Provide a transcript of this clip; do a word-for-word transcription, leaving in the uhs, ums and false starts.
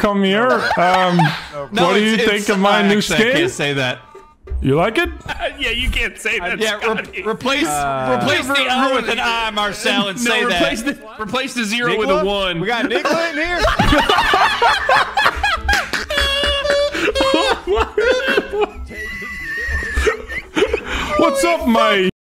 come here. Um, no, what do you think of my new actually, skin? I can't say that. You like it? Uh, yeah, you can't say that. Uh, yeah, re replace Uh, replace the O with an I, Marcel, and no, say replace that. the replace the zero Nigla? with a one. We got Nigla in here. What's up, mate?